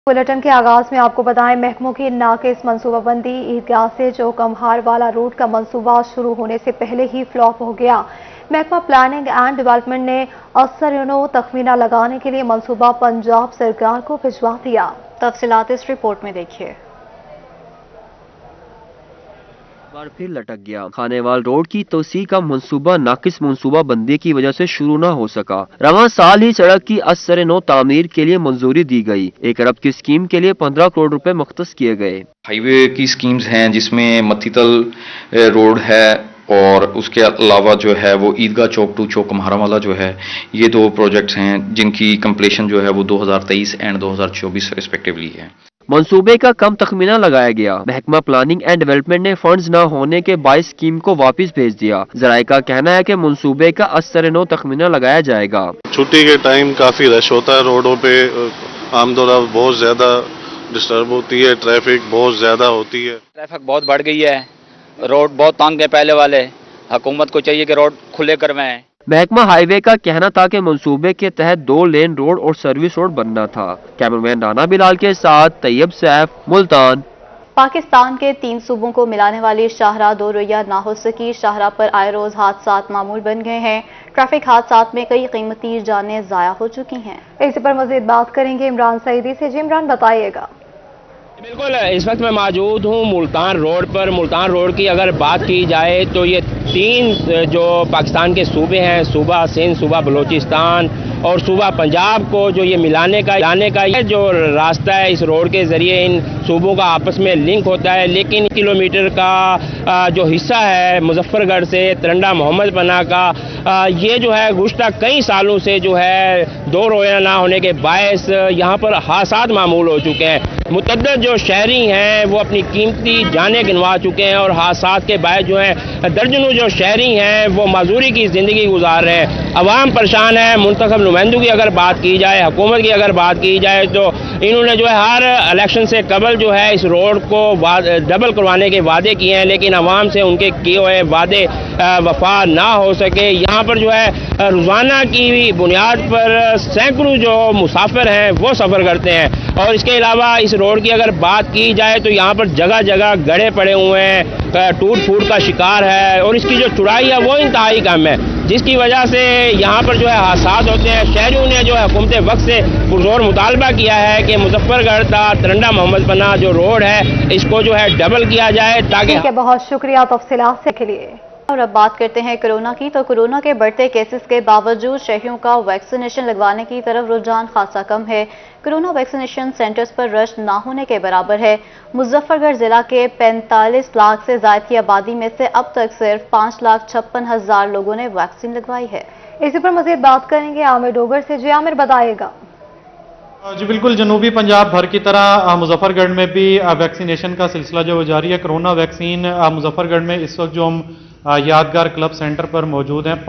Bulletin के आगाज में आपको बताएं, महकमों की नाकिस मंसूबा बंदी। ईदगाह से चौकमहार वाला रूट का मंसूबा शुरू होने से पहले ही फ्लॉप हो गया। महकमा प्लानिंग एंड डेवलपमेंट ने असर तखमीना लगाने के लिए मंसूबा पंजाब सरकार को भिजवा दिया। तफसीलात इस रिपोर्ट में देखिए। बार फिर लटक गया। खानेवाल रोड की तोसी का मंसूबा नाकिस मंसूबा बंदी की वजह से शुरू न हो सका। रवां साल ही सड़क की असर नो तामीर के लिए मंजूरी दी गई। 1 अरब की स्कीम के लिए 15 करोड़ रुपए मुख्तस किए गए। हाईवे की स्कीम्स हैं जिसमें मत्तीतल रोड है और उसके अलावा जो है वो ईदगाह चौक टू चौकमहारा वाला जो है, ये 2 प्रोजेक्ट्स हैं जिनकी कंप्लीशन जो है वो 2023 एंड 2024 रिस्पेक्टिवली है। मंसूबे का कम तखमीना लगाया गया। महकमा प्लानिंग एंड डेवलपमेंट ने फंड्स न होने के बायस स्कीम को वापस भेज दिया। जराये का कहना है कि मंसूबे का असर नो तखमीना लगाया जाएगा। छुट्टी के टाइम काफी रश होता है रोडों पे, आमदोरफ्त बहुत ज्यादा डिस्टर्ब होती है, ट्रैफिक बहुत ज्यादा होती है। ट्रैफिक बहुत बढ़ गई है, रोड बहुत तंग है पहले वाले। हुकूमत को चाहिए कि रोड खुले करवाएं। महकमा हाईवे का कहना था कि मंसूबे के तहत 2 लेन रोड और सर्विस रोड बनना था। कैमरामैन राना बिलाल के साथ तैयब सैफ, मुल्तान। पाकिस्तान के 3 सूबों को मिलाने वाली शाहराह 2 रोया ना हो सकी। शाहराह पर आए रोज हादसात मामूल बन गए हैं। ट्रैफिक हादसात में कई कीमती जानें जाया हो चुकी हैं। इसी पर मजीद बात करेंगे इमरान सईदी से। जी इमरान, बताइएगा। बिल्कुल, इस वक्त मैं मौजूद हूँ मुल्तान रोड पर। मुल्तान रोड की अगर बात की जाए तो ये 3 जो पाकिस्तान के सूबे हैं, सूबा सिंध, सूबा बलूचिस्तान और सूबा पंजाब को जो ये मिलाने का ये जो रास्ता है, इस रोड के जरिए इन सूबों का आपस में लिंक होता है। लेकिन किलोमीटर का जो हिस्सा है मुजफ्फरगढ़ से तरंडा मोहम्मद पना का, ये जो है गुज़श्ता कई सालों से जो है 2 रोया ना होने के बायस यहाँ पर हादसात मामूल हो चुके हैं। मुतअद्दिद जो शहरी हैं वो अपनी कीमती जानें गिनवा चुके हैं और हादसात के बायस जो है दर्जनों जो शहरी हैं वो मजदूरी की ज़िंदगी गुजार रहे हैं। अवाम परेशान है। मुंतखब नुमाइंदों की अगर बात की जाए, हुकूमत की अगर बात की जाए तो इन्होंने जो है हर इलेक्शन से कबल जो है इस रोड को डबल करवाने के वादे किए हैं, लेकिन अवाम से उनके किए हुए वादे वफा ना हो सके। यहाँ पर जो है रोज़ाना की बुनियाद पर सैकड़ों जो मुसाफिर हैं वो सफ़र करते हैं। और इसके अलावा इस रोड की अगर बात की जाए तो यहाँ पर जगह जगह गड्ढे पड़े हुए हैं, टूट फूट का शिकार है और इसकी जो चौड़ाई है वो इंतहाई कम है, जिसकी वजह से यहाँ पर जो है हादसात होते हैं। शहरियों ने जो है हुकूमत वक्त से पुरजोर मुतालबा किया है कि मुजफ्फरगढ़ का तरंडा मोहम्मद पना जो रोड है इसको जो है डबल किया जाए ताकि। बहुत शुक्रिया तफसीलात के लिए। और अब बात करते हैं कोरोना की। तो कोरोना के बढ़ते केसेस के बावजूद शहरियों का वैक्सीनेशन लगवाने की तरफ रुझान खासा कम है। कोरोना वैक्सीनेशन सेंटर्स पर रश ना होने के बराबर है। मुजफ्फरगढ़ जिला के 45 लाख से ज्यादा की आबादी में से अब तक सिर्फ 5,56,000 लोगों ने वैक्सीन लगवाई है। इसी पर मजीद बात करेंगे आमिर डोगर से। जी आमिर, बताइएगा। जी बिल्कुल, जनूबी पंजाब भर की तरह मुजफ्फरगढ़ में भी वैक्सीनेशन का सिलसिला जो जारी है। कोरोना वैक्सीन मुजफ्फरगढ़ में इस वक्त जो हम यादगार क्लब सेंटर पर मौजूद हैं,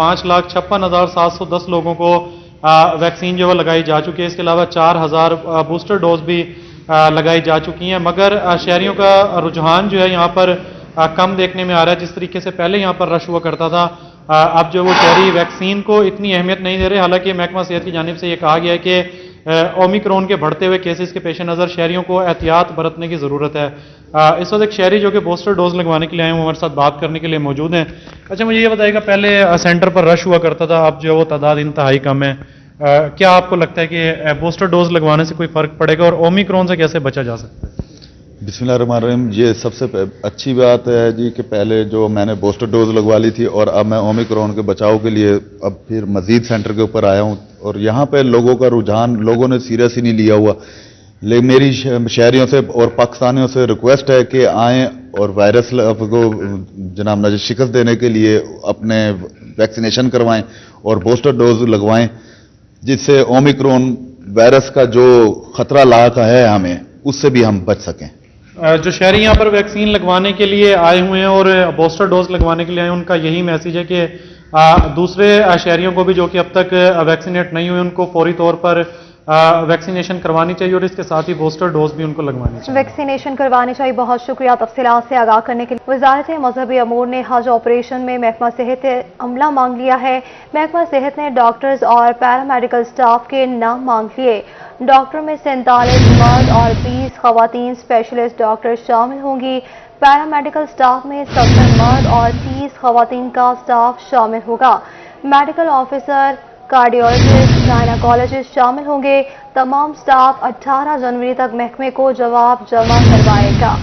5,56,710 लोगों को वैक्सीन जो है लगाई जा चुकी है। इसके अलावा 4,000 बूस्टर डोज भी लगाई जा चुकी हैं। मगर शहरियों का रुझान जो है यहाँ पर कम देखने में आ रहा है। जिस तरीके से पहले यहाँ पर रश हुआ करता था, अब जो वो शहरी वैक्सीन को इतनी अहमियत नहीं दे रहे। हालांकि महकमा सेहत की जानिब से ये कहा गया है कि ओमिक्रॉन के बढ़ते हुए केसेस के पेश नज़र शहरियों को एहतियात बरतने की ज़रूरत है। इस वक्त एक शहरी जो कि बूस्टर डोज लगवाने के लिए आए हैं, हमारे साथ बात करने के लिए मौजूद हैं। अच्छा, मुझे ये बताइएगा, पहले सेंटर पर रश हुआ करता था, अब जो वो तादाद इंतहाई कम है। क्या आपको लगता है कि बूस्टर डोज लगवाने से कोई फ़र्क पड़ेगा और ओमिक्रॉन से कैसे बचा जा सकता है? बिस्मिल्लाहिर्रहमानिर्रहीम। ये सबसे अच्छी बात है जी कि पहले जो मैंने बूस्टर डोज लगवा ली थी और अब मैं ओमिक्रॉन के बचाव के लिए अब फिर मजीद सेंटर के ऊपर आया हूँ और यहाँ पे लोगों का रुझान, लोगों ने सीरियस ही नहीं लिया हुआ। लेकिन मेरी शहरियों से और पाकिस्तानियों से रिक्वेस्ट है कि आएँ और वायरस को जनाब नजर शिकस्त देने के लिए अपने वैक्सीनेशन करवाएं और बूस्टर डोज लगवाएं, जिससे ओमिक्रॉन वायरस का जो खतरा लाका है हमें, उससे भी हम बच सकें। जो शहरी यहाँ पर वैक्सीन लगवाने के लिए आए हुए हैं और बूस्टर डोज लगवाने के लिए आए हैं, उनका यही मैसेज है कि दूसरे शहरियों को भी जो कि अब तक वैक्सीनेट नहीं हुए, उनको फौरी तौर पर वैक्सीनेशन करवानी चाहिए और इसके साथ ही बूस्टर डोज भी उनको लगवानी चाहिए। वैक्सीनेशन करवानी चाहिए। बहुत शुक्रिया तफसीलात से आगाह करने के लिए। वजारत मजहबी अमूर ने हज ऑपरेशन में महकमा सेहत अमला मांग लिया है। महकमा सेहत ने डॉक्टर्स और पैरामेडिकल स्टाफ के नाम मांग लिए। डॉक्टर में 47 मर्द और 20 खवातीन स्पेशलिस्ट डॉक्टर शामिल होंगी। पैरामेडिकल स्टाफ में 70 मर्द और 30 खवातीन का स्टाफ शामिल होगा। मेडिकल ऑफिसर, कार्डियोलॉजिस्ट, गायनेकोलॉजिस्ट शामिल होंगे। तमाम स्टाफ 18 जनवरी तक महकमे को जवाब जमा करवाएगा।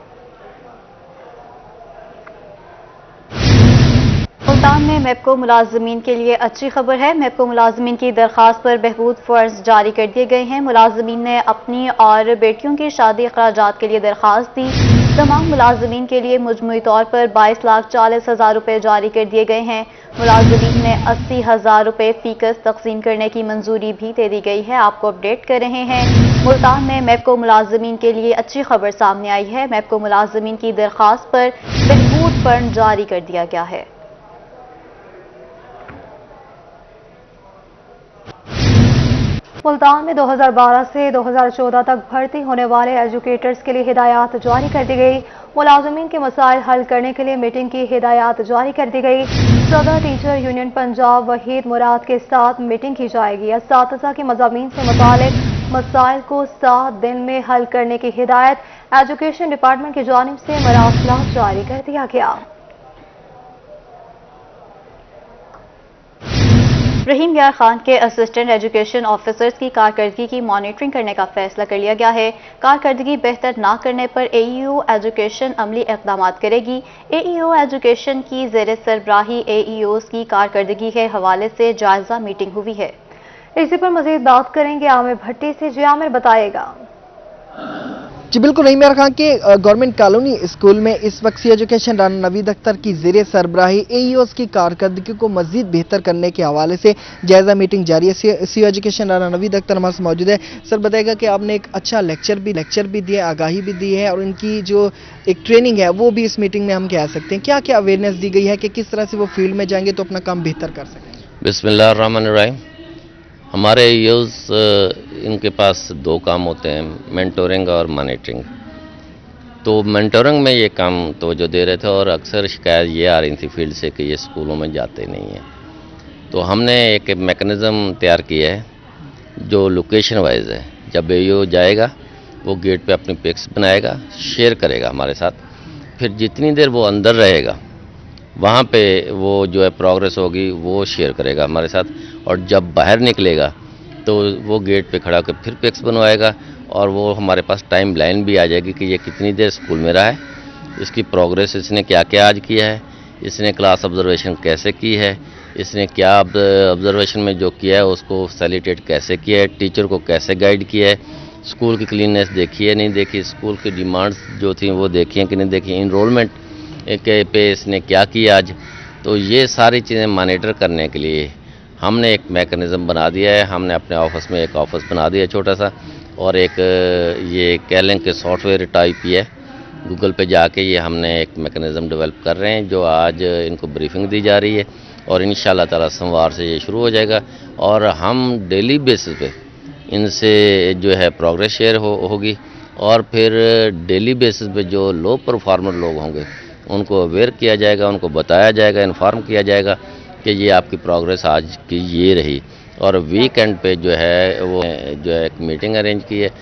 मुल्तान में मेपको मुलाजमीन के लिए अच्छी खबर है। मेपको मुलाजमीन की दरख्वास्त पर बहबूद फर्ज जारी कर दिए गए हैं। मुलाजमीन ने अपनी और बेटियों की शादी अखराजात के लिए दरख्वास्त दी। तमाम मुलाजमीन के लिए मजमूई तौर पर 22,40,000 रुपये जारी कर दिए गए हैं। मुलाजमीन ने 80,000 रुपये फीकस तकसीम करने की मंजूरी भी दे दी गई है। आपको अपडेट कर रहे हैं। मुल्तान में मेपको मुलाजमीन के लिए अच्छी खबर सामने आई है। मेपको मुलाजमीन की दरख्वास्त पर बहबूद फंड जारी कर दिया गया है। मुल्तान में 2012 से 2014 तक भर्ती होने वाले एजुकेटर्स के लिए हिदायत जारी कर दी गई। मुलाजमीन के मसाइल हल करने के लिए मीटिंग की हिदायत जारी कर दी गई। सदर टीचर यूनियन पंजाब वहीद मुराद के साथ मीटिंग की जाएगी। असातिज़ा के मज़ामीन से मुतालिक मसाइल को 7 दिन में हल करने की हिदायत एजुकेशन डिपार्टमेंट की जानिब से मरासलात जारी कर दिया गया। रहीम यार खान के असिस्टेंट एजुकेशन ऑफिसर्स की कारकर्दगी की मॉनिटरिंग करने का फैसला कर लिया गया है। कारकर्दगी बेहतर न करने पर एईओ एजुकेशन अमली इक़दाम करेगी। एईओ एजुकेशन की ज़ेर सरबराही एईओज़ की कारकर्दगी के हवाले से जायजा मीटिंग हुई है। इसी पर मजीद बात करेंगे आमिर भट्टी से। जी आमिर, बताएगा। जी बिल्कुल, रहीम यार खान के गवर्नमेंट कॉलोनी स्कूल में इस वक्त सी एजुकेशन राना नवीद अख्तर की ज़ेरे सरबराही एईओज़ की कारकर्दगी को मजीद बेहतर करने के हवाले से जायजा मीटिंग जारी है। सी एजुकेशन राना नवीद अख्तर हमारे मौजूद है। सर, बताएगा कि आपने एक अच्छा लेक्चर भी दिया, आगाही भी दी है और इनकी जो एक ट्रेनिंग है वो भी इस मीटिंग में हम कह सकते हैं। क्या क्या अवेयरनेस दी गई है कि किस तरह से वो फील्ड में जाएंगे तो अपना काम बेहतर कर सकें? बिस्मिल्लाहिर्रहमानिर्रहीम। हमारे यूज़ इनके पास 2 काम होते हैं, मेंटोरिंग और मॉनिटरिंग। तो मेंटोरिंग में ये काम तवज्जो दे रहे थे और अक्सर शिकायत ये आ रही थी फील्ड से कि ये स्कूलों में जाते नहीं हैं। तो हमने एक मैकेनिज़्म तैयार किया है जो लोकेशन वाइज है। जब एईओ जाएगा वो गेट पे अपनी पिक्स बनाएगा, शेयर करेगा हमारे साथ। फिर जितनी देर वो अंदर रहेगा वहाँ पे वो जो है प्रोग्रेस होगी वो शेयर करेगा हमारे साथ। और जब बाहर निकलेगा तो वो गेट पे खड़ा होकर फिर पिक्स बनवाएगा और वो हमारे पास टाइम लाइन भी आ जाएगी कि ये कितनी देर स्कूल में रहा है, इसकी प्रोग्रेस इसने क्या क्या आज किया है, इसने क्लास ऑब्जर्वेशन कैसे की है, इसने क्या ऑब्जर्वेशन में जो किया है उसको फैसिलिटेट कैसे किया है, टीचर को कैसे गाइड किया है, स्कूल की क्लीननेस देखी है नहीं देखी, स्कूल की डिमांड्स जो थी वो देखी हैं कि नहीं देखी, इनरोलमेंट के पे इसने क्या किया आज। तो ये सारी चीज़ें मॉनिटर करने के लिए हमने एक मैकेनिज़्म बना दिया है। हमने अपने ऑफिस में एक ऑफिस बना दिया छोटा सा और एक ये कह लें कि सॉफ्टवेयर टाइप ही है। गूगल पे जाके ये हमने एक मैकेनिज़्म डेवलप कर रहे हैं जो आज इनको ब्रीफिंग दी जा रही है और इंशाल्लाह ताला सोमवार से ये शुरू हो जाएगा। और हम डेली बेसिस पे इनसे जो है प्रोग्रेस शेयर होगी और फिर डेली बेसिस पे जो लो परफॉर्मर लोग होंगे उनको अवेयर किया जाएगा, उनको बताया जाएगा, इन्फॉर्म किया जाएगा कि ये आपकी प्रोग्रेस आज की ये रही। और वीकेंड पे जो है वो जो है एक मीटिंग अरेंज की है।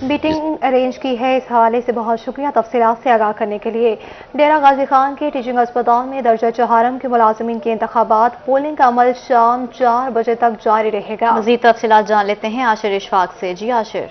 इस हवाले से बहुत शुक्रिया तफसीलात से आगाह करने के लिए। डेरा गाजी खान के टीचिंग अस्पताल में दर्जा चहारम के मुलाजमीन के इंतखाबात पोलिंग का अमल शाम 4 बजे तक जारी रहेगा। मज़ीद तफसीलात जान लेते हैं आशिर इशफाक से। जी आशिर।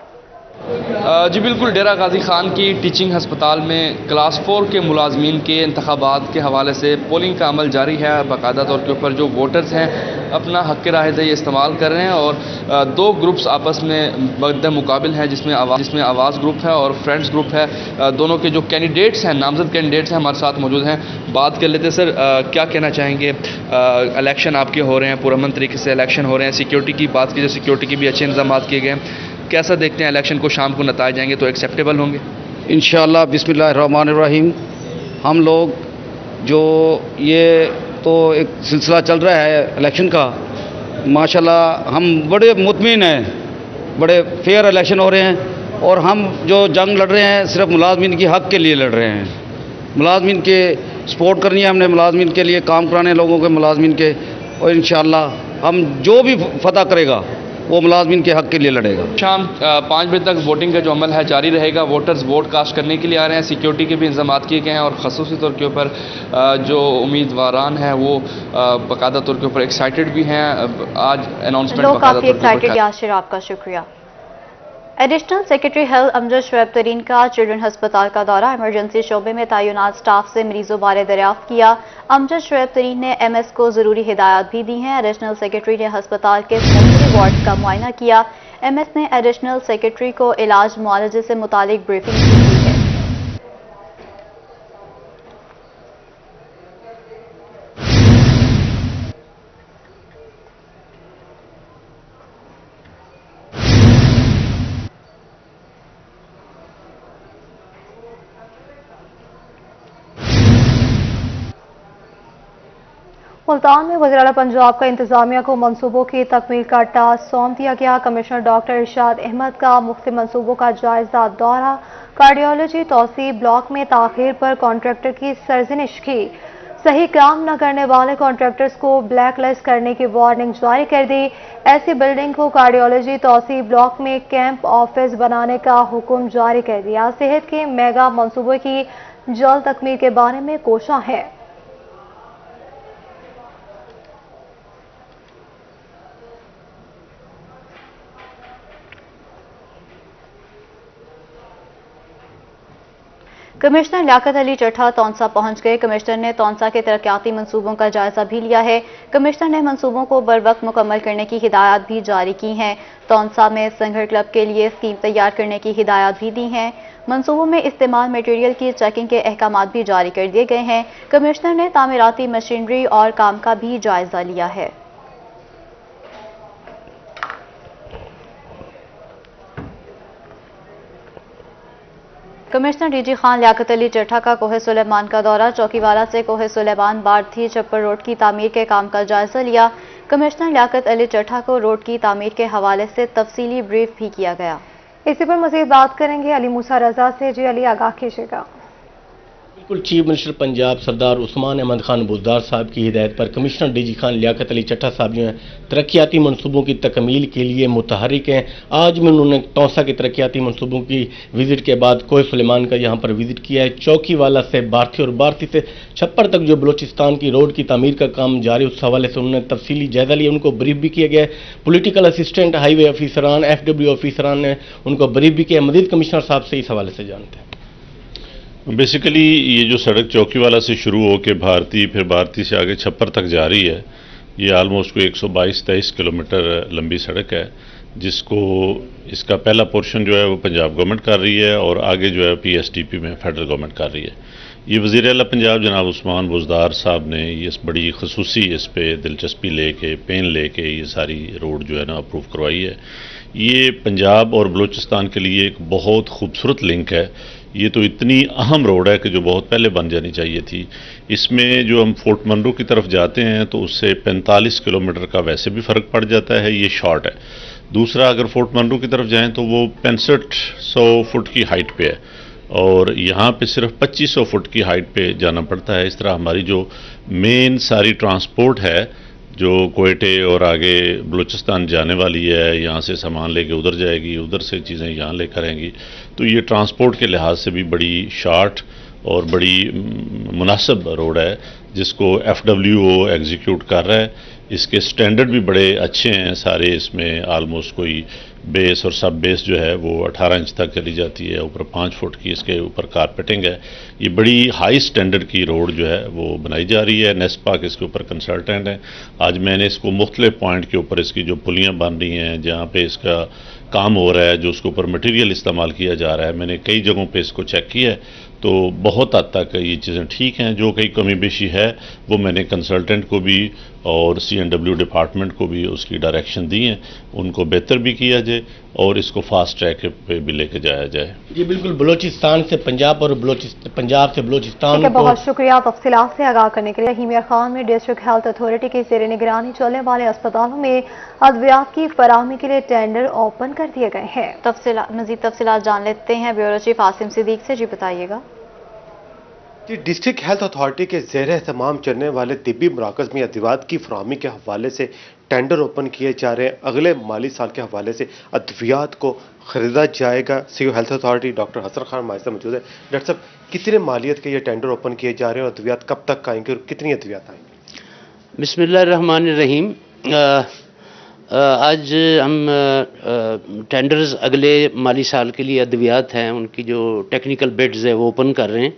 जी बिल्कुल, डेरा गाजी खान की टीचिंग हस्पताल में क्लास 4 के मुलाजमीन के इंतखाबात के हवाले से पोलिंग का अमल जारी है। बाकायदा तौर के ऊपर जो वोटर्स हैं अपना हक़ राय इस्तेमाल कर रहे हैं और 2 ग्रुप्स आपस में मद्द मुकाबिल हैं जिसमें आवाज़ ग्रुप है और फ्रेंड्स ग्रुप है। दोनों के जो कैंडिडेट्स हैं, नामजद कैंडिडेट्स हैं, हमारे साथ मौजूद हैं। बात कर लेते हैं। सर, क्या कहना चाहेंगे? इलेक्शन आपके हो रहे हैं, पुरअमन तरीके से इलेक्शन हो रहे हैं। सिक्योरिटी की बात की जाए, सिक्योरिटी के भी अच्छे इंतजाम किए गए हैं। कैसा देखते हैं इलेक्शन को? शाम को नताइज जाएंगे तो एक्सेप्टेबल होंगे इंशाअल्लाह। बिस्मिल्लाहिर्रहमानिर्रहीम। हम लोग जो ये तो एक सिलसिला चल रहा है इलेक्शन का, माशाल्लाह हम बड़े मुतमिन हैं بڑے فیئر الیکشن ہو رہے ہیں اور ہم جو جنگ لڑ رہے ہیں صرف ملازمین کی حق کے لیے لڑ رہے ہیں. ملازمین کے سپورٹ کرنی ہے ہم نے, ملازمین کے لیے کام کرانے لوگوں کے ملازمین کے, اور انشاءاللہ ہم جو بھی فتح کرے گا وہ ملازمین کے حق کے لیے لڑے گا. شام 5 بجے تک ووٹنگ کا جو عمل ہے جاری رہے گا. ووٹرز ووٹ کاسٹ کرنے کے لیے آ رہے ہیں. سیکیورٹی کے بھی انتظامات کیے گئے ہیں اور خصوصی طور کے اوپر جو امیدواران ہیں وہ باقاعدہ طور کے اوپر ایکسائٹڈ بھی ہیں. آج اناؤنسمنٹ باقاعدہ طور کے اوپر. یاسر آپ کا شکریہ. Additional secretary health Amjad Shoaib Tareen کا چلڈرن ہسپتال کا دورہ. ایمرجنسی شعبے میں تعینات سٹاف سے مریضوں بارے دریافت کیا. امجد شعیب ترین نے ایم ایس کو ضروری ہدایات بھی دی ہیں. ایڈیشنل سیکرٹری نے ہسپتال کے سینسری وارڈ کا معائنہ کیا. ایم ایس نے ایڈیشنل سیکرٹری کو علاج معالجے سے متعلق بریفنگ بھی دی ہے. ملتان میں وزیر اعلیٰ پنجاب کا انتظامیہ کو منصوبوں کی تکمیل کا ٹاسک سونپ دیا گیا. کمشنر ڈاکٹر ارشاد احمد کا مختلف منصوبوں کا جائزہ دورہ. کارڈیالوجی توسیع بلاک میں تاخیر پر کانٹریکٹر کی سرزنش کی. صحیح کام نہ کرنے والے کانٹریکٹرز کو بلیک لسٹ کرنے کی وارننگ جاری کر دی. ایسی بلڈنگ کو کارڈیالوجی توسیع بلاک میں کیمپ آفس بنانے کا حکم جاری کر دیا. صحت کے میگا منصوبے کی جلد تکمیل کے بارے میں کوشاں ہے. کمشنر لیاقت علی چٹھا تونسا پہنچ گئے. کمشنر نے تونسا کے ترقیاتی منصوبوں کا جائزہ بھی لیا ہے. کمشنر نے منصوبوں کو بروقت مکمل کرنے کی ہدایات بھی جاری کی ہیں. تونسا میں سنگر کلب کے لیے اسکیم تیار کرنے کی ہدایات بھی دی ہیں. منصوبوں میں استعمال میٹیریل کی چیکنگ کے احکامات بھی جاری کر دیے گئے ہیں. کمشنر نے تعمیراتی مشینری اور کام کا بھی جائزہ لیا ہے. Commissioner D G Khan Liaquat Ali Chattha کا کوہ سلیمان کا دورہ. چوکی والا سے کوہ سلیمان بارتھی چھپر روڈ کی تعمیر کے کام کا جائزہ لیا. کمشنر لیاقت علی چٹھا کو روڈ کی تعمیر کے حوالے سے تفصیلی بریف بھی کیا گیا. اسی پر مزید بات کریں گے علی موسیٰ رضا سے. جی علی, آگاہ کیجیے گا. بالکل, چیف منسٹر پنجاب سردار عثمان احمد خان بزدار صاحب کی ہدایت پر commissioner D G Khan Liaquat Ali Chattha صاحب جو ہیں ترقیاتی منصوبوں کی تکمیل کے لیے متحرک ہیں. آج میں انہوں نے تونسا کے ترقیاتی منصوبوں کی وزٹ کے بعد کوہ سلیمان کا یہاں پر وزٹ کیا ہے. چوکی والا سے بارتھی اور بارتھی سے چھپر تک جو بلوچستان کی روڈ کی تعمیر کا کام جاری, اس حوالے سے انہوں نے تفصیلی جائزہ لیا. ان کو بریف بھی کیا گیا ہے. پولیٹیکل اسسٹنٹ ہائی وے آفیسران FW آفیسران نے ان کو بریف بھی کیا. مزید کمشنر صاحب سے اس حوالے سے جانتے ہیں. بیسیکلی یہ جو سڑک چوکی والا سے شروع ہو کے بھارتی, پھر بھارتی سے آگے چھپر تک جا رہی ہے, یہ آلموسٹ کوئی 122-23 کلومیٹر لمبی سڑک ہے, جس کو اس کا پہلا پورشن جو ہے وہ پنجاب گورنمنٹ کر رہی ہے اور آگے جو ہے PSDP میں فیڈرل گورنمنٹ کر رہی ہے. یہ وزیر اعلیٰ پنجاب جناب عثمان بزدار صاحب نے یہ بڑی خصوصی اس پہ دلچسپی لے کے, پین لے کے یہ ساری روڈ جو ہے نا اپروو کروائی ہے. یہ پنجاب اور بلوچستان کے لیے ایک بہت خوبصورت لنک ہے. یہ تو اتنی اہم روڈ ہے کہ جو بہت پہلے بن جانی چاہیے تھی. اس میں جو ہم فورٹ منرو کی طرف جاتے ہیں تو اس سے 45 کلومیٹر کا ویسے بھی فرق پڑ جاتا ہے, یہ شارٹ ہے. دوسرا, اگر فورٹ منرو کی طرف جائیں تو وہ 6500 فٹ کی ہائٹ پہ ہے اور یہاں پہ صرف 2500 فٹ کی ہائٹ پہ جانا پڑتا ہے. اس طرح ہماری جو مین ساری ٹرانسپورٹ ہے جو کوئٹے اور آگے بلوچستان جانے والی ہے, یہاں سے سامان لے کے ادھر جائے گی, ادھر سے چیزیں یہاں لے کر آئیں گی, تو یہ ٹرانسپورٹ کے لحاظ سے بھی بڑی شارٹ اور بڑی مناسب روڈ ہے جس کو FWO ایگزیکیوٹ کر رہا ہے. اس کے سٹینڈرڈ بھی بڑے اچھے ہیں سارے. اس میں آلموسٹ کوئی بیس اور سب بیس جو ہے وہ 18 انچ تک چلی جاتی ہے, اوپر 5 فٹ کی اس کے اوپر کارپیٹنگ ہے. یہ بڑی ہائی سٹینڈرڈ کی روڈ جو ہے وہ بنائی جا رہی ہے. نیسپاک اس کے اوپر کنسلٹنٹ ہے. آج میں نے اس کو مختلف پوائنٹ کے اوپر اس کی جو پلیاں بن رہی ہیں جہاں پہ اس کا کام ہو رہا ہے, جو اس کے اوپر مٹیریل استعمال کیا جا رہا ہے, میں نے کئی جگہوں پہ اس کو چیک کیا ہے تو بہت حد تک یہ چیزیں ٹھیک ہیں. جو کئی کمی بیشی ہے وہ میں نے کنسلٹنٹ کو بھی اور CNW ڈپارٹمنٹ کو بھی اس کی ڈائریکشن دی ہیں, ان کو بہتر بھی کیا جائے और इसको फास्ट ट्रैक पे भी लेके जाया जाए। जी बिल्कुल, बलूचिस्तान से पंजाब और पंजाब से बलूचिस्तान को बहुत शुक्रिया तफसीलात से आगाह करने के लिए। रहीम खान में डिस्ट्रिक्ट हेल्थ अथॉरिटी की ज़ेर निगरानी चलने वाले अस्पतालों में अद्वियात की फराहमी के लिए टेंडर ओपन कर दिए गए हैं। मजीद तफसीलात जान लेते हैं ब्यूरो चीफ आसिम सिद्दीक से। जी बताइएगा। जी, डिस्ट्रिक्ट हेल्थ अथॉरिटी के ज़ेर एहतमाम चलने वाले तिब्बी मराकज़ में अद्वियात की फराहमी के हवाले से टेंडर ओपन किए जा रहे हैं। अगले माली साल के हवाले से अद्वियात को खरीदा जाएगा। CEO health authority doctor Hasan Khan हमारे साथ मौजूद है। डॉक्टर साहब, कितने मालियत के ये टेंडर ओपन किए जा रहे हैं और अद्वियात कब तक आएंगे और कितनी अद्वियात आएंगी? बिस्मिल्लाहिर्रहमानिर्रहीम। आज हम टेंडर्स अगले माली साल के लिए अद्वियात हैं, उनकी जो टेक्निकल बिड्स है वो ओपन कर रहे हैं।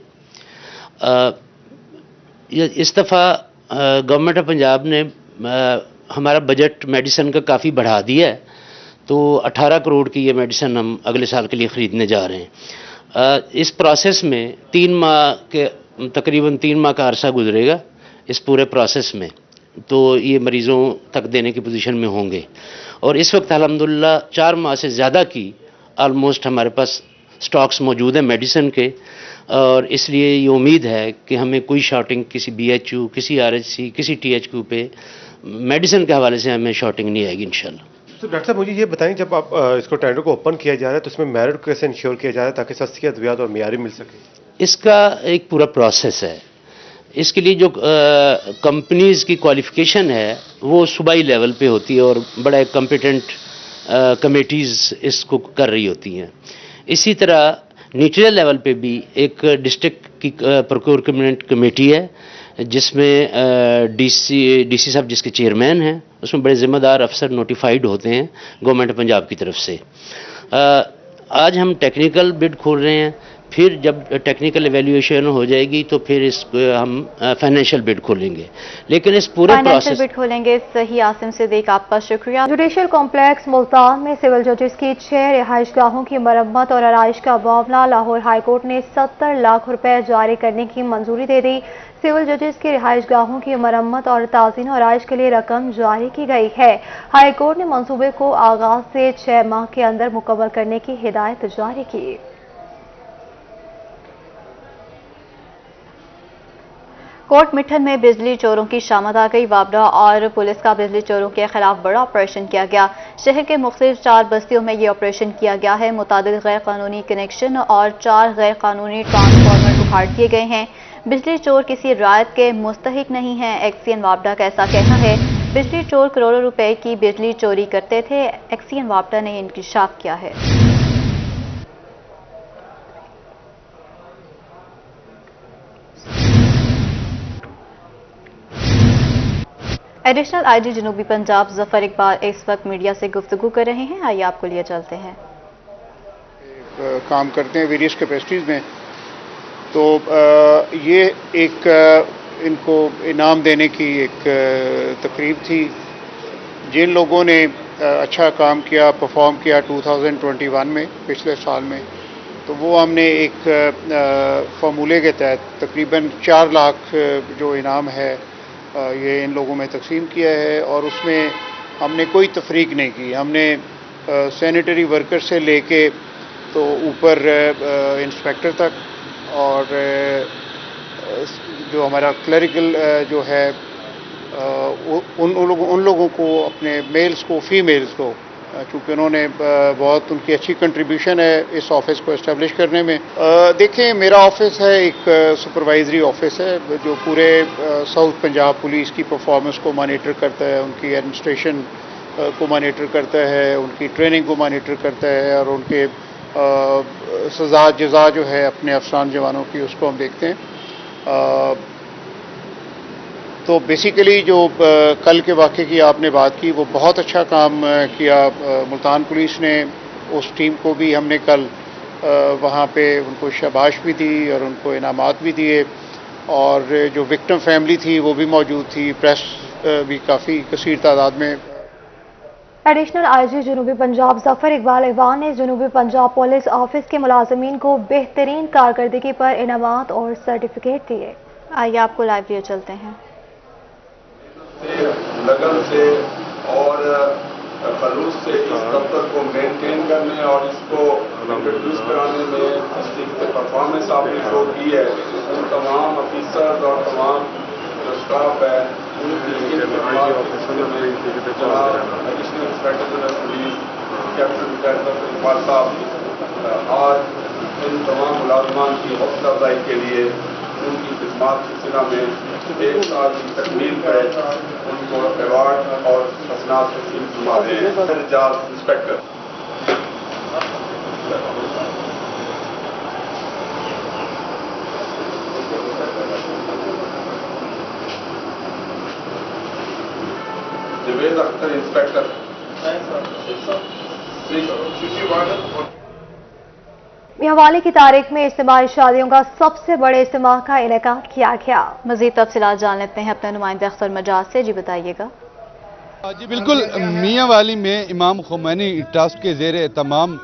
इस दफ़ा गवर्नमेंट ऑफ पंजाब ने हमारा बजट मेडिसिन का काफ़ी बढ़ा दिया है, तो 18 करोड़ की ये मेडिसिन हम अगले साल के लिए ख़रीदने जा रहे हैं। इस प्रोसेस में 3 माह के तकरीबन 3 माह का अरसा गुजरेगा इस पूरे प्रोसेस में, तो ये मरीज़ों तक देने की पोजीशन में होंगे। और इस वक्त अल्हम्दुलिल्लाह 4 माह से ज़्यादा की ऑलमोस्ट हमारे पास स्टॉक्स मौजूद हैं मेडिसिन के, और इसलिए ये उम्मीद है कि हमें कोई शॉर्टिंग किसी BHU, किसी RHC, किसी THQ पे मेडिसिन के हवाले से हमें शॉर्टिंग नहीं आएगी इंशाल्लाह। तो डॉक्टर साहब, मुझे ये बताएं, जब आप इसको टेंडर को ओपन किया जा रहा है तो उसमें मेरिट कैसे इंश्योर किया जा रहा है ताकि सस्ती अद्वियात और मियारी मिल सके? इसका एक पूरा प्रोसेस है। इसके लिए जो कंपनीज की क्वालिफिकेशन है वो सूबाई लेवल पे होती है और बड़ा कॉम्पिटेंट कमेटीज़ इसको कर रही होती हैं। इसी तरह नीचले लेवल पे भी एक डिस्ट्रिक्ट की प्रोक्योरमेंट कमेटी है जिसमें डीसी साहब जिसके चेयरमैन हैं, उसमें बड़े ज़िम्मेदार अफसर नोटिफाइड होते हैं गवर्नमेंट पंजाब की तरफ से। आज हम टेक्निकल बिड खोल रहे हैं, फिर जब टेक्निकल एवेल्यूएशन हो जाएगी तो फिर इस हम फाइनेंशियल बिड खोलेंगे। लेकिन इस पूरे प्रोसेस बिड खोलेंगे। सही आसिम सिद्दीक, आपका शुक्रिया। जुडिशल कॉम्प्लेक्स मुल्तान में सिविल जजेस की 6 रिहाइशगाहों की मरम्मत और आराइश का मामला लाहौर हाईकोर्ट ने 70 लाख रुपए जारी करने की मंजूरी दे दी। सिविल जजेस की रिहाइशगाहों की मरम्मत और ताज़ीन और आराइश के लिए रकम जारी की गई है। हाईकोर्ट ने मंसूबे को आगाज से 6 माह के अंदर मुकम्मल करने की हिदायत जारी की। कोट मिठन में बिजली चोरों की शामत आ गई। वाबरा और पुलिस का बिजली चोरों के खिलाफ बड़ा ऑपरेशन किया गया। शहर के मुख्तलिफ 4 बस्तियों में ये ऑपरेशन किया गया है। मुतादिद गैर कानूनी कनेक्शन और 4 गैर कानूनी ट्रांसफार्मर उखाड़ दिए गए हैं। बिजली चोर किसी रायत के मुस्तहिक नहीं है, एक्सीएन वाबडा का ऐसा कहना है। बिजली चोर करोड़ों रुपए की बिजली चोरी करते थे, एक्सीएन वाबडा ने इंकशाफ किया है। एडिशनल आईजी जनूबी पंजाब जफर इकबाल इस वक्त मीडिया से गुफ्तगू कर रहे हैं। आइए आपको लिए चलते हैं। काम करते हैं वेरियस कैपेसिटीज़ में, तो ये एक इनको इनाम देने की एक तकरीब थी। जिन लोगों ने अच्छा काम किया, परफॉर्म किया 2021 में, पिछले साल में, तो वो हमने एक फार्मूले के तहत तकरीबन 4 लाख जो इनाम है ये इन लोगों में तकसीम किया है। और उसमें हमने कोई तफरीक नहीं की। हमने सैनिटरी वर्कर से लेके तो ऊपर इंस्पेक्टर तक, और जो हमारा क्लरिकल जो है उन लोगों को, अपने मेल्स को, फीमेल्स को, चूँकि उन्होंने बहुत उनकी अच्छी कंट्रीब्यूशन है इस ऑफिस को इस्टेब्लिश करने में। देखें, मेरा ऑफिस है एक सुपरवाइजरी ऑफिस है जो पूरे साउथ पंजाब पुलिस की परफॉर्मेंस को मॉनिटर करता है, उनकी एडमिनिस्ट्रेशन को मॉनिटर करता है, उनकी ट्रेनिंग को मॉनिटर करता है, और उनके सज़ा जज़ा जो है अपने अफसरान जवानों की, उसको हम देखते हैं। तो बेसिकली जो कल के वाक़े की आपने बात की, वो बहुत अच्छा काम किया मुल्तान पुलिस ने। उस टीम को भी हमने कल वहाँ पे उनको शाबाश भी दी और उनको इनामात भी दिए, और जो विक्टिम फैमिली थी वो भी मौजूद थी, प्रेस भी काफ़ी कसीर तादाद में। एडिशनल आईजी जनूबी पंजाब जफर इकबाल ऐवान ने जनूबी पंजाब पुलिस ऑफिस के मुलाजमीन को बेहतरीन कारकर्दगी पर इनामात और सर्टिफिकेट दिए। आइए आपको लाइव लिए चलते हैं। लगन से और खलूस से इस दफ्तर को मेंटेन करने और इसको इंट्रोड्यूस कराने में जिस परफॉर्मेंस आपने शो की है, उन तमाम ऑफिसर्स और तमाम जो स्टाफ है उनकी additional inspector general police captain lieutenant Iqbal साहब और इन तमाम मुलाजमान की हौसला अफजाई के लिए उनकी खिदमत की सिलसिला में 1 साल की तकमील पर उनको अवार्ड और हसनात नसीब फरमाते हैं। Reserve inspector Javed Akhtar inspector हवाले की तारीख में इज्तिमाई शादियों का सबसे बड़े इज्तिमा का इनेकाद किया गया। मजीद तफसीलात जान लेते हैं अपने नुमाइंदे अख्तर मजाज से। जी बताइएगा। जी बिल्कुल, मियाँ वाली में इमाम खुमैनी ट्रस्ट के ज़ेरे तमाम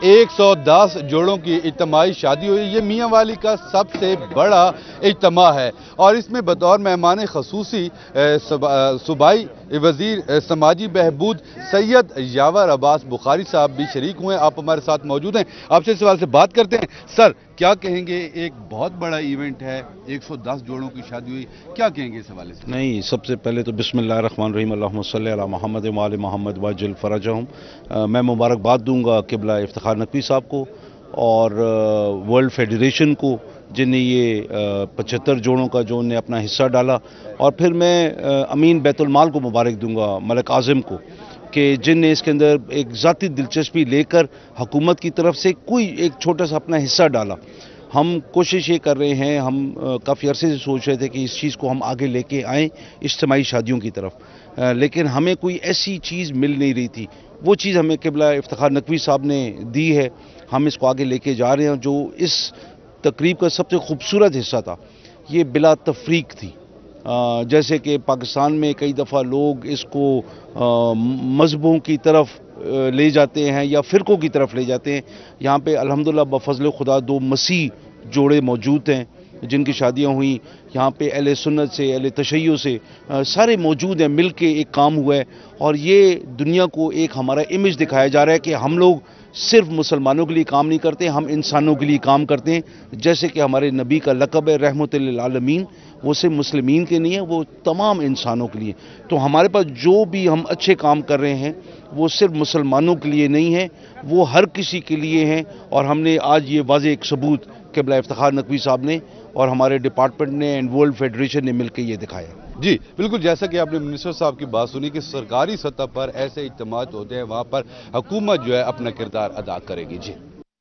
110 जोड़ों की इज्तिमाई शादी हुई। ये मियाँ वाली का सबसे बड़ा इज्तिमा है और इसमें बतौर मेहमान खसूसी सूबाई वज़ीर समाजी बहबूद सैयद यावर अब्बास बुखारी साहब भी शरीक हुए। आप हमारे साथ मौजूद हैं, आपसे सवाल से बात करते हैं। सर, क्या कहेंगे, एक बहुत बड़ा इवेंट है, 110 जोड़ों की शादी हुई, क्या कहेंगे इस हवाले से? नहीं, सबसे पहले तो बिस्मिल्लाहिर्रहमानिर्रहीम अल्लाहुम्मा सल्ली अला मोहम्मद व आले मोहम्मद वअज्जिल फरजहुम। मैं मुबारकबाद दूंगा किबला इफ्तिखार नकवी साहब को और वर्ल्ड फेडरेशन को जिन्हें ये 75 जोड़ों का जो उन्हें अपना हिस्सा डाला, और फिर मैं अमीन बैतुल माल को मुबारक दूंगा मलिक आज़म को कि जिनने इसके अंदर एक ज़ाती दिलचस्पी लेकर हुकूमत की तरफ से कोई एक छोटा सा अपना हिस्सा डाला। हम कोशिश ये कर रहे हैं, हम काफ़ी अरसे से सोच रहे थे कि इस चीज़ को हम आगे लेके आएँ इज्तिमाई शादियों की तरफ, लेकिन हमें कोई ऐसी चीज़ मिल नहीं रही थी। वो चीज़ हमें किबला इफ्तिखार नकवी साहब ने दी है, हम इसको आगे लेके जा रहे हैं। जो इस तकरीब का सबसे खूबसूरत हिस्सा था, ये बिला तफरीक थी। जैसे कि पाकिस्तान में कई दफ़ा लोग इसको मज़हबों की तरफ ले जाते हैं या फ़िरक़ों की तरफ ले जाते हैं। यहाँ पे अल्हम्दुलिल्लाह बफ़ज़ल खुदा 2 मसीह जोड़े मौजूद हैं जिनकी शादियाँ हुई। यहाँ पे अहले सुन्नत से, अहले तशय्युअ से सारे मौजूद हैं, मिल के एक काम हुआ है और ये दुनिया को एक हमारा इमेज दिखाया जा रहा है कि हम लोग सिर्फ मुसलमानों के लिए काम नहीं करते, हम इंसानों के लिए काम करते हैं। जैसे कि हमारे नबी का लक़ब है रहमतुल लिल आलमीन, वो सिर्फ मुस्लिमीन के नहीं है, वो तमाम इंसानों के लिए। तो हमारे पास जो भी हम अच्छे काम कर रहे हैं वो सिर्फ मुसलमानों के लिए नहीं है, वो हर किसी के लिए हैं। और हमने आज ये वाज़ेह एक सबूत किबला इफ्तिखार नकवी साहब ने और हमारे डिपार्टमेंट ने एंड वर्ल्ड फेडरेशन ने मिलकर ये दिखाया। जी बिल्कुल, जैसा कि आपने मिनिस्टर साहब की बात सुनी कि सरकारी सतह पर ऐसे इज्तिमात होते हैं, वहाँ पर हुकूमत जो है अपना किरदार अदा करेगी। जी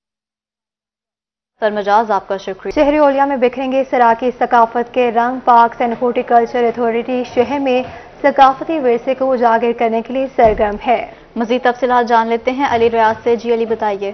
सरमजाज, आपका शुक्रिया। शहरी ओलिया में बिखरेंगे सराकी सकाफत के रंग। पार्क्स एंड हॉर्टिकल्चर अथॉरिटी शहर में सकाफती विरसे को उजागर करने के लिए सरगर्म है। मजीद तफसीलात जान लेते हैं अली रियाज से। जी अली, बताइए।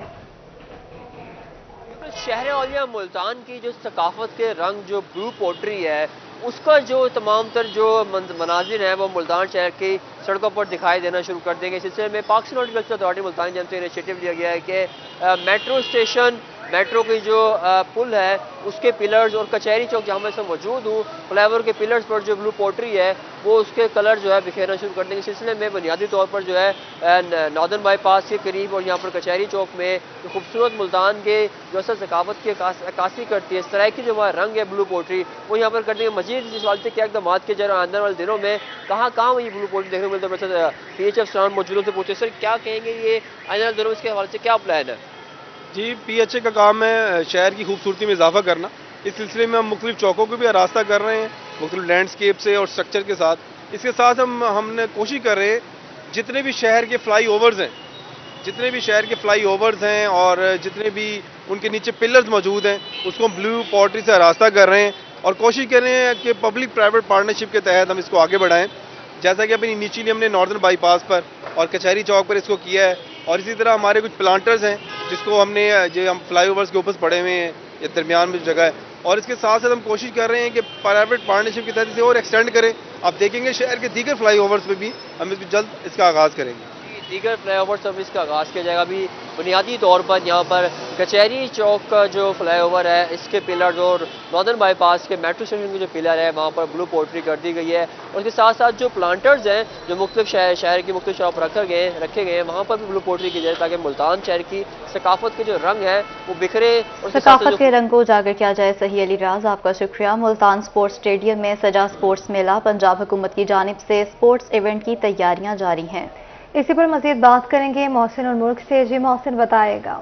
शहर औलिया मुल्तान की जो सकाफत के रंग, जो ब्लू पोट्री है, उसका जो तमाम तर जो मनाजिर हैं वो मुल्तान शहर की सड़कों पर दिखाई देना शुरू कर देंगे। इस सिलसिले में parks and horticulture authority Multan की जानब से इनिशिएटिव लिया गया है कि मेट्रो स्टेशन, मेट्रो की जो पुल है उसके पिलर्स और कचहरी चौक जहाँ मैं से मौजूद हूँ, फ्लाईओवर के पिलर्स पर जो ब्लू पोट्री है वो उसके कलर जो है बिखेरना शुरू कर देंगे। इस सिलसिले में बुनियादी तौर पर जो है नॉर्दर्न बाईपास के करीब और यहाँ पर कचहरी चौक में खूबसूरत मुल्तान के जो असल सकाफत की अक्कासी करती है, इस तरह की जो हमारा रंग है ब्लू पोट्री, वो यहाँ पर कर देंगे। मजीद इस सवाल से क्या इकदाम के जरा आने वाले दिनों में कहाँ कहाँ ये ब्लू पोट्री देखने को मिलता है? PHF स्टान मौजूदों से पूछे, सर क्या कहेंगे ये आने वाले दिनों में इसके हवाले से क्या प्लान है? जी, PHA का काम है शहर की खूबसूरती में इजाफा करना। इस सिलसिले में हम मुख्तलिफ चौकों को भी आरास्ता कर रहे हैं मुख्तलिफ लैंडस्केप से और स्ट्रक्चर के साथ। इसके साथ हमने कोशिश कर रहे हैं जितने भी शहर के फ्लाई ओवर्स हैं, जितने भी शहर के फ्लाई ओवर्स हैं और जितने भी उनके नीचे पिलर्स मौजूद हैं, उसको हम ब्लू पोट्री से आरास्ता कर रहे हैं और कोशिश कर रहे हैं कि पब्लिक प्राइवेट पार्टनरशिप के तहत हम इसको आगे बढ़ाएं। जैसा कि अपनी नीचली हमने नॉर्दर्न बाईपास पर और कचहरी चौक पर इसको किया है, और इसी तरह हमारे कुछ प्लांटर्स हैं जिसको हमने जो हम फ्लाईओवर्स के ऊपर पड़े हुए हैं या दरमियान में जगह है, और इसके साथ साथ हम कोशिश कर रहे हैं कि प्राइवेट पार्टनरशिप के तहत इसे और एक्सटेंड करें। आप देखेंगे शहर के दीगर फ्लाईओवर्स पे भी हम इसको जल्द इसका आगाज़ करेंगे। دیگر فلائی اوور سروس کا آغاز کیا جائے گا. ابھی بنیادی طور پر یہاں پر کچہری چوک کا جو فلائی اوور ہے اس کے پلرز اور ناردرن بائی پاس کے میٹرو اسٹیشن کے جو پلر ہے وہاں پر بلو پوٹری کر دی گئی ہے. اور اس کے ساتھ ساتھ جو پلانٹرز ہیں جو مختلف شہر کی مختلف شاپ رکھے گئے ہیں وہاں پر بھی بلو پوٹری کی جائے تاکہ ملتان شہر کی ثقافت کے جو رنگ ہے وہ بکھرے. ثقافت کے رنگ کو اجاگر کیا جائے. صحیح علی راز آپ کا شکریہ. ملتان سپورٹس اسٹیڈیم میں سجا سپورٹس میلہ پنجاب حکومت کی جانب سے سپورٹس ایونٹ کی تیاریاں جاری ہیں. اسی پر مزید بات کریں گے محسن الملک سے. جی محسن بتائے گا.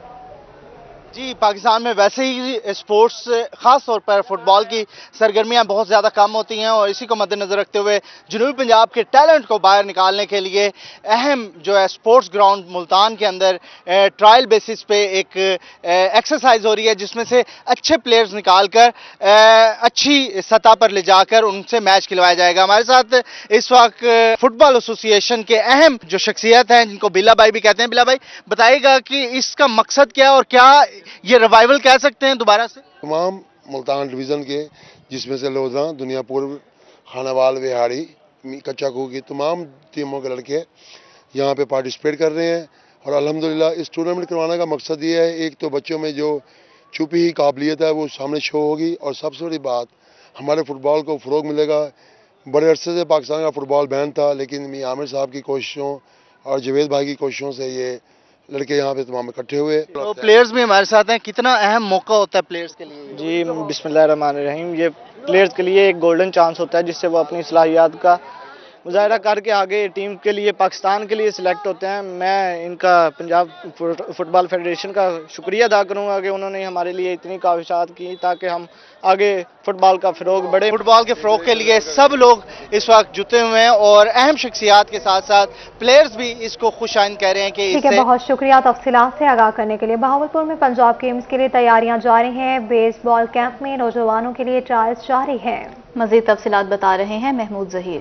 جی پاکستان میں ویسے ہی اسپورٹس خاص طور پر فٹ بال کی سرگرمیاں بہت زیادہ کم ہوتی ہیں اور اسی کو مد نظر رکھتے ہوئے جنوبی پنجاب کے ٹیلنٹ کو باہر نکالنے کے لیے اہم جو ہے اسپورٹس گراؤنڈ ملتان کے اندر ٹرائل بیسس پہ ایک ایکسرسائز ہو رہی ہے جس میں سے اچھے پلیئرز نکال کر اچھی سطح پر لے جا کر ان سے میچ کھلوایا جائے گا. ہمارے ساتھ اس وقت فٹ بال ایسوسی ایشن کے اہم جو شخصیت ہیں جن کو بلا بھائی بھی کہتے ہیں. بلا بھائی بتائیے گا کہ اس کا مقصد کیا ہے اور کیا یہ ریوائول کہہ سکتے ہیں دوبارہ سے؟ تمام ملتان ڈویژن کے جس میں سے لودھا دنیا پور خانوال وہاڑی کچا کو کی تمام ٹیموں کے لڑکے یہاں پہ پارٹیسپیٹ کر رہے ہیں اور الحمدللہ اس ٹورنامنٹ کروانے کا مقصد یہ ہے ایک تو بچوں میں جو چھپی ہی قابلیت ہے وہ سامنے شو ہوگی اور سب سے بڑی بات ہمارے فٹ بال کو فروغ ملے گا. بڑے عرصے سے پاکستان کا فٹ بال بین تھا لیکن میاں عامر صاحب کی کوششوں اور جاوید بھائی کی کوششوں سے یہ لڑکے یہاں پہ تمام اکٹھے ہوئے. تو پلیئرز بھی ہمارے ساتھ ہیں. کتنا اہم موقع ہوتا ہے پلیئرز کے لیے؟ جی بسم اللہ الرحمن الرحیم. یہ پلیئرز کے لیے ایک گولڈن چانس ہوتا ہے جس سے وہ اپنی صلاحیات کا مظاہرہ کر کے آگے ٹیم کے لیے پاکستان کے لیے سلیکٹ ہوتے ہیں. میں ان کا پنجاب فٹ بال فیڈریشن کا شکریہ ادا کروں گا کہ انہوں نے ہمارے لیے اتنی کاوشات کی تاکہ ہم آگے فٹ بال کا فروغ بڑھے. فٹ بال کے فروغ کے لیے سب لوگ اس وقت جتے ہوئے ہیں اور اہم شخصیات کے ساتھ ساتھ پلیئرز بھی اس کو خوش آئند کہہ رہے ہیں کہ ٹھیک ہے. بہت شکریہ تفصیلات سے آگاہ کرنے کے لیے. بہاولپور میں پنجاب گیمز کے لیے تیاریاں جاری ہیں. بیس بال کیمپ میں نوجوانوں کے لیے ٹرائلز جاری ہیں. مزید تفصیلات بتا رہے ہیں محمود ظہیر.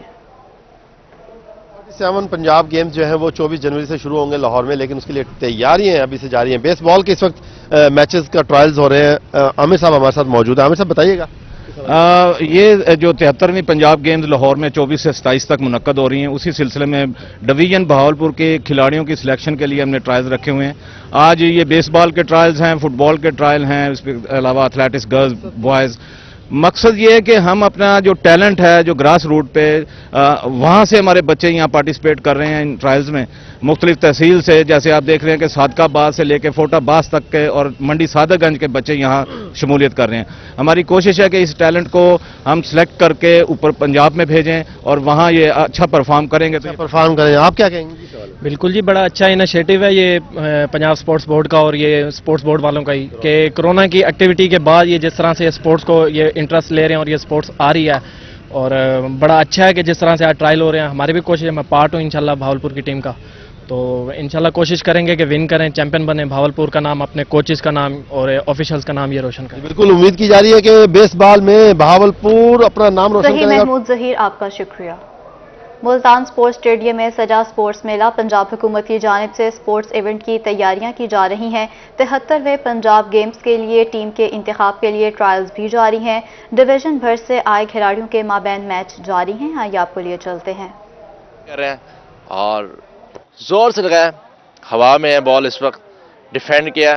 7 پنجاب گیمز جو ہیں وہ 24 جنوری سے شروع ہوں گے لاہور میں لیکن اس کے لیے تیاریاں ابھی سے جاری ہیں. بیس بال کے اس وقت میچز کا ٹرائلز ہو رہے ہیں. عامر صاحب ہمارے ساتھ موجود ہیں. عامر صاحب بتائیے گا. یہ جو 73ویں پنجاب گیمز لاہور میں 24 سے 27 تک منعقد ہو رہی ہیں اسی سلسلے میں ڈویژن بہاولپور کے کھلاڑیوں کی سلیکشن کے لیے ہم نے ٹرائلز رکھے ہوئے ہیں. آج یہ بیس بال کے ٹرائلز ہیں, فٹ بال کے ٹرائل ہیں, اس کے علاوہ ایتھلیٹکس گرلز بوائز. مقصد یہ ہے کہ ہم اپنا جو ٹیلنٹ ہے جو گراس روٹ پہ وہاں سے ہمارے بچے یہاں پارٹیسپیٹ کر رہے ہیں ان ٹرائلز میں مختلف تحصیل سے. جیسے آپ دیکھ رہے ہیں کہ صادقہ آباد سے لے کے فوٹا باز تک کے اور منڈی صادق گنج کے بچے یہاں شمولیت کر رہے ہیں. ہماری کوشش ہے کہ اس ٹیلنٹ کو ہم سلیکٹ کر کے اوپر پنجاب میں بھیجیں اور وہاں یہ اچھا پرفارم کریں گے. آپ کیا کہیں گے؟ بالکل جی, بڑا اچھا انیشیٹو ہے یہ پنجاب سپورٹس بورڈ کا اور یہ سپورٹس بورڈ والوں کا ہی کہ کرونا کی ایکٹیویٹی کے بعد یہ جس طرح سے سپورٹس کو یہ انٹرسٹ لے رہے ہیں اور یہ سپورٹس آ رہی ہے اور بڑا اچھا ہے کہ جس طرح سے آج ٹرائل ہو رہے ہیں. ہماری بھی کوشش ہے, میں پارٹ ہوں انشاءاللہ بھاولپور کی ٹیم کا, تو انشاءاللہ کوشش کریں گے کہ ون کریں, چیمپئن بنیں, بھاولپور کا نام, اپنے کوچز کا نام اور آفیشلز کا نام یہ روشن کریں. بالکل امید کی جا رہی ہے کہ بیس بال میں بہاولپور اپنا نام روشن کرے گا. محمود ظہیر آپ کا شکریہ. ملتان سپورٹس اسٹیڈیم میں سجا سپورٹس میلہ پنجاب حکومت کی جانب سے سپورٹس ایونٹ کی تیاریاں کی جا رہی ہیں. 73ویں پنجاب گیمز کے لیے ٹیم کے انتخاب کے لیے ٹرائلز بھی جاری ہیں. ڈویژن بھر سے آئے کھلاڑیوں کے مابین میچ جاری ہیں. آئیے آپ کو لیے چلتے ہیں. کر رہے ہیں اور زور سے لگایا, ہوا میں ہے بال اس وقت, ڈیفینڈ کیا.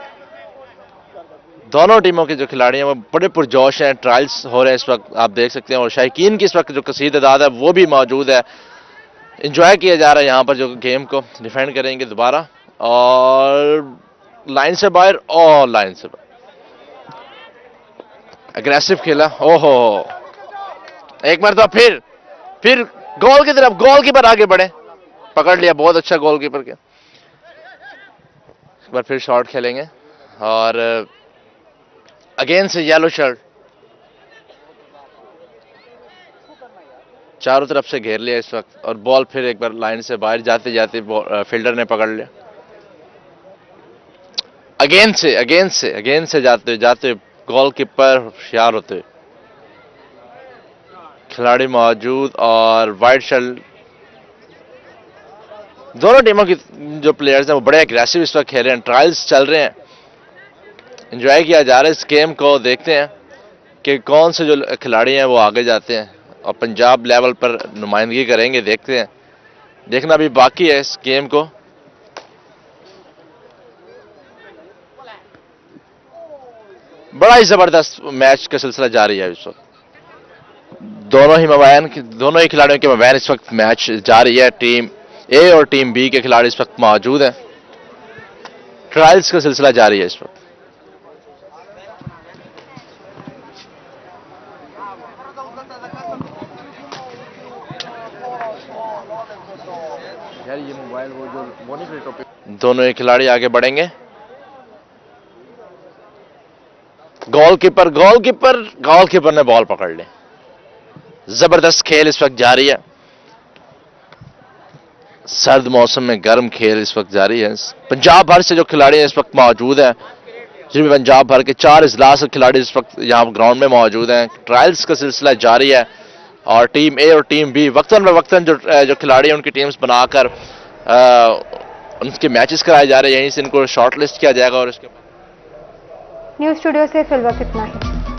دونوں ٹیموں کے جو کھلاڑی ہیں وہ بڑے پرجوش ہیں. ٹرائلز ہو رہے ہیں اس وقت آپ دیکھ سکتے ہیں اور شائقین کی اس وقت جو کثیر تعداد ہے وہ بھی موجود ہے. انجوائے کیا جا رہا ہے یہاں پر جو گیم کو ڈیفینڈ کریں گے دوبارہ اور لائن سے باہر اور لائن سے باہر اگریسو کھیلا. اوہو ایک مرتبہ پھر گول کی طرف, گول کیپر آگے بڑھے, پکڑ لیا, بہت اچھا گول کیپر کیا. ایک بار پھر شاٹ کھیلیں گے اور اگین سے یلو شرٹ چاروں طرف سے گھیر لیا اس وقت اور بال پھر ایک بار لائن سے باہر جاتے جاتے فیلڈر نے پکڑ لیا. اگین سے جاتے گول کیپر ہوشیار ہوتے ہوئے کھلاڑی موجود اور وائٹ شرٹ دونوں ٹیموں کی جو پلیئرز ہیں وہ بڑے اگریسو اس وقت کھیل رہے ہیں. ٹرائلز چل رہے ہیں, انجوائے کیا جا رہا ہے اس گیم کو. دیکھتے ہیں کہ کون سے جو کھلاڑی ہیں وہ آگے جاتے ہیں اور پنجاب لیول پر نمائندگی کریں گے. دیکھتے ہیں دیکھنا بھی باقی ہے اس گیم کو. بڑا ہی زبردست میچ کا سلسلہ جاری ہے اس وقت. دونوں ہی کھلاڑیوں کے مابین اس وقت میچ جاری ہے. ٹیم اے اور ٹیم بی کے کھلاڑی اس وقت موجود ہیں. ٹرائلز کا سلسلہ جاری ہے اس وقت. دونوں ہی کھلاڑی آگے بڑھیں گے. گول کیپر نے بال پکڑ لی. زبردست کھیل اس وقت جاری ہے. سرد موسم میں گرم کھیل اس وقت جاری ہے. پنجاب بھر سے جو کھلاڑی ہیں اس وقت موجود ہیں, جن میں پنجاب بھر کے 4 اضلاع سے کھلاڑی اس وقت یہاں گراؤنڈ میں موجود ہیں. ٹرائلز کا سلسلہ جاری ہے اور ٹیم اے اور ٹیم بی وقتاً فوقتاً جو کھلاڑی ہیں ان کی ٹیمز بنا کر ان کے میچز کرائے جا رہے ہیں. یہیں سے ان کو شارٹ لسٹ کیا جائے گا. اور اس کے نیوز اسٹوڈیو سے فی الوقت اتنا ہی.